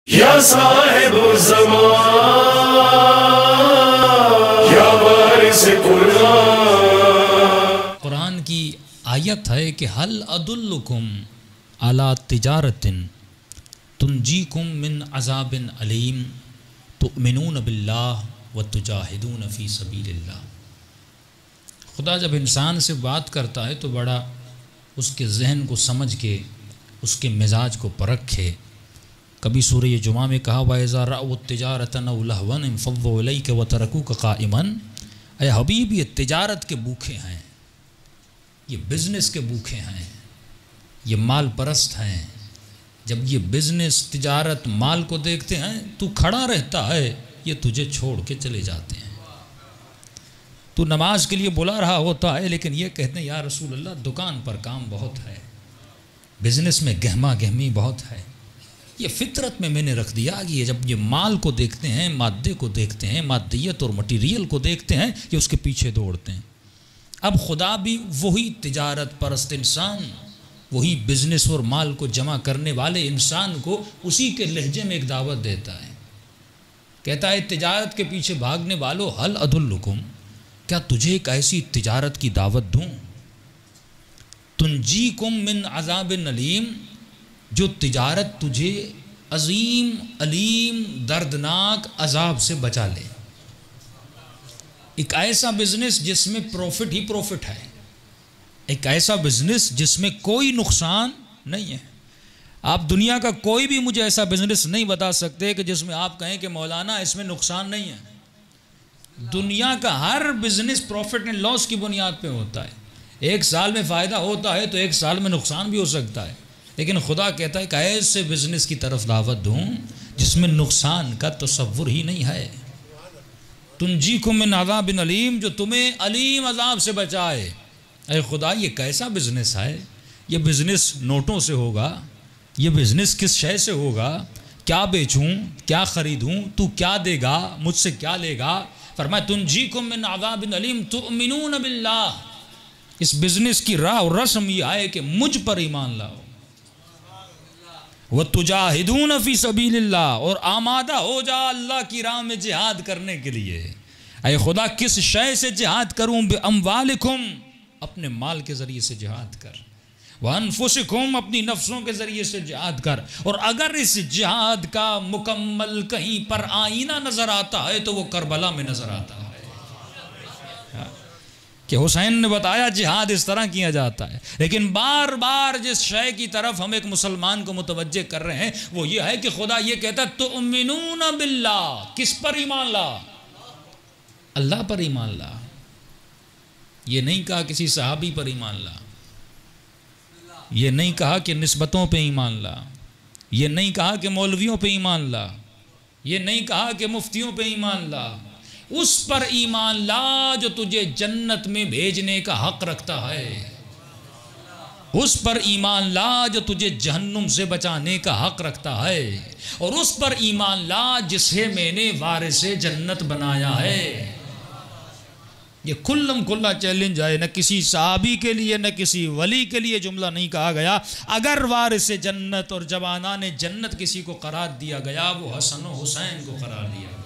या साहिब ज़मान या वारिस कुरान। कुरान की आयत है कि हल अदुल्लुकुम अला तिजारतिन तुंजीकुम मिन अज़ाबिन अलीम तुमिनून बिल्लाह व तुजाहिदून फ़ी सबीलिल्लाह। खुदा जब इंसान से बात करता है तो बड़ा उसके जहन को समझ के उसके मिजाज को परखे। कभी सूरह जुमा में कहा वाइज़ा रअउ तिजारतन अव लहवन इंफ़ज़्ज़ू इलैका व तरकूका क़ाइमन। ऐ हबीब, ये तिजारत के भूखे हैं, ये बिज़नेस के भूखे हैं, ये माल परस्त हैं। जब ये बिज़नेस तिजारत माल को देखते हैं तू खड़ा रहता है, ये तुझे छोड़ के चले जाते हैं। तू नमाज के लिए बुला रहा होता है लेकिन ये कहते हैं या रसूल अल्लाह दुकान पर काम बहुत है, बिज़नेस में गहमा गहमी बहुत है। ये फितरत में मैंने रख दिया कि ये जब ये माल को देखते हैं, मादे को देखते हैं, मादियत और मटीरियल को देखते हैं, ये उसके पीछे दौड़ते हैं। अब खुदा भी वही तिजारत परस्त इंसान, वही बिज़नेस और माल को जमा करने वाले इंसान को उसी के लहजे में एक दावत देता है। कहता है तिजारत के पीछे भागने वालों, हल अदुल्लुकुम, क्या तुझे एक ऐसी तिजारत की दावत दूँ तुंजीकुम मिन अज़ाबिन अलीम, जो तिजारत तुझे अजीम अलीम दर्दनाक अजाब से बचा ले। एक ऐसा बिजनेस जिसमें प्रॉफिट ही प्रॉफिट है, एक ऐसा बिजनेस जिसमें कोई नुकसान नहीं है। आप दुनिया का कोई भी मुझे ऐसा बिजनेस नहीं बता सकते कि जिसमें आप कहें कि मौलाना इसमें नुकसान नहीं है। दुनिया का हर बिजनेस प्रॉफिट एंड लॉस की बुनियाद पे होता है। एक साल में फ़ायदा होता है तो एक साल में नुकसान भी हो सकता है, लेकिन खुदा कहता है कि ऐसे बिजनेस की तरफ दावत दूँ जिसमें नुकसान का तसव्वुर ही नहीं है। तुंजीकुम मिन अज़ाबिन अलीम, जो तुम्हें अलीम अजाब से बचाए। अरे खुदा, ये कैसा बिजनेस है? ये बिजनेस नोटों से होगा? ये बिजनेस किस शय से होगा? क्या बेचूं, क्या खरीदूं, तू क्या देगा, मुझसे क्या लेगा? फरमाया तुंजीकुम मिन अज़ाबिन अलीम तुमिनून बिल्लाह। इस बिजनेस की राह और रस्म यह है कि मुझ पर ईमान लाओ, वह तुजाहिदून फ़ी सबीलिल्लाह, और आमादा हो जा अल्लाह की राह में जिहाद करने के लिए। अय खुदा, किस शय से जिहाद करूँ? बिअम्वालिकुम, अपने माल के ज़रिए से जिहाद कर, व अनफुसिकुम, अपनी नफ्सों के ज़रिए से जिहाद कर। और अगर इस जिहाद का मुकम्मल कहीं पर आईना नज़र आता है तो वो करबला में नज़र आता है कि हुसैन ने बताया जिहाद इस तरह किया जाता है। लेकिन बार बार जिस शय की तरफ हम एक मुसलमान को मुतवज्जे कर रहे हैं वो ये है कि खुदा ये कहता है तुमिनून बिल्लाह, किस पर ईमान ला? अल्लाह पर ईमान ला। ये नहीं कहा किसी सहाबी पर ईमान ला, ये नहीं कहा कि निस्बतों पे ईमान ला, ये नहीं कहा कि मौलवियों पे ईमान ला, ये नहीं कहा कि मुफ्तियों पे ईमान ला। उस पर ईमान ला जो तुझे जन्नत में भेजने का हक रखता है। उस पर ईमान ला जो तुझे जहन्नुम से बचाने का हक रखता है। और उस पर ईमान ला जिसे मैंने वारिसे जन्नत बनाया है। ये खुल्लम खुल्ला चैलेंज है, न किसी साहबी के लिए न किसी वली के लिए जुमला नहीं कहा गया। अगर वारिसे जन्नत और जवानाने जन्नत किसी को करार दिया गया वो हसन और हुसैन को करार दिया गया।